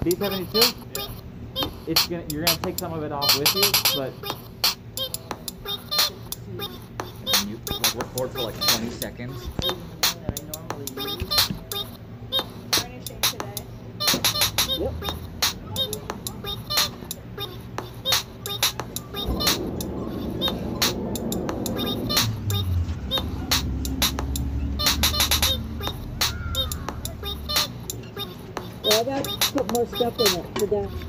B72? You're gonna take some of it off with you, but and you like record for like 20 seconds. That I normally use. Varnishing today. Yep. Well, I got to put more stuff in it for that.